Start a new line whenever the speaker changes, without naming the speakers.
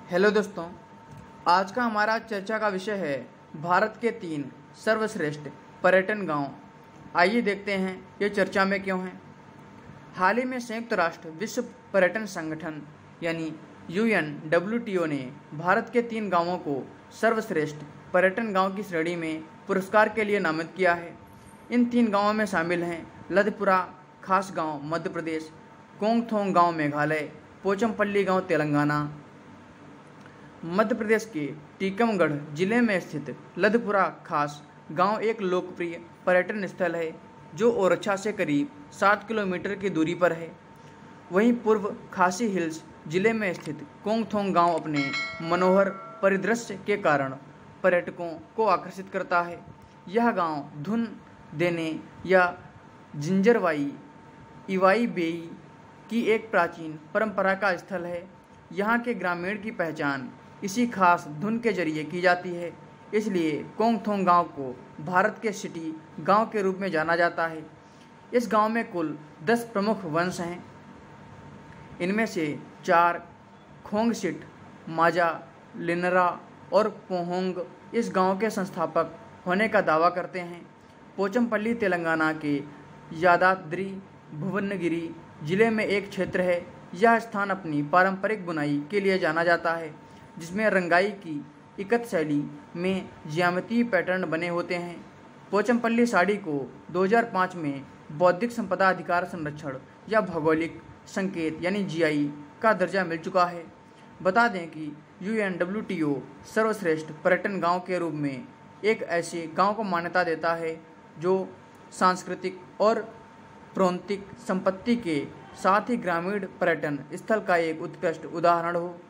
Hello दोस्तों, आज का हमारा चर्चा का विषय है भारत के 3 सर्वश्रेष्ठ पर्यटन गांव। आइए देखते हैं ये चर्चा में क्यों हैं। हाल ही में संयुक्त राष्ट्र विश्व पर्यटन संगठन यानी UNWTO ने भारत के 3 गांवों को सर्वश्रेष्ठ पर्यटन गांव की श्रेणी में पुरस्कार के लिए नामित किया है। इन 3 गांवों में शामिल हैं लधपुरा खास गांव मध्य प्रदेश, कोंगथोंग गांव मेघालय, पोचमपल्ली गांव तेलंगाना। मध्य प्रदेश के टीकमगढ़ जिले में स्थित लधपुरा खास गांव एक लोकप्रिय पर्यटन स्थल है जो ओरछा से करीब 7 किलोमीटर की दूरी पर है। वहीं पूर्व खासी हिल्स जिले में स्थित कोंगथोंग गांव अपने मनोहर परिदृश्य के कारण पर्यटकों को आकर्षित करता है। यह गांव धुन देने या जिंजरवाई इवाई बेई की एक प्राचीन परंपरा का स्थल है। यहाँ के ग्रामीण की पहचान इसी खास धुन के जरिए की जाती है, इसलिए कोंगथोंग गांव को भारत के सिटी गांव के रूप में जाना जाता है। इस गांव में कुल 10 प्रमुख वंश हैं। इनमें से 4 खोंगसिट, माजा, लिनरा और पोहोंग इस गांव के संस्थापक होने का दावा करते हैं। पोचमपल्ली तेलंगाना के यादाद्री भुवनगिरी जिले में एक क्षेत्र है। यह स्थान अपनी पारंपरिक बुनाई के लिए जाना जाता है, जिसमें रंगाई की इकत शैली में ज्यामितीय पैटर्न बने होते हैं। पोचमपल्ली साड़ी को 2005 में बौद्धिक संपदा अधिकार संरक्षण या भौगोलिक संकेत यानी GI का दर्जा मिल चुका है। बता दें कि UNWTO सर्वश्रेष्ठ पर्यटन गांव के रूप में एक ऐसे गांव को मान्यता देता है जो सांस्कृतिक और प्रांतीय संपत्ति के साथ ही ग्रामीण पर्यटन स्थल का एक उत्कृष्ट उदाहरण हो।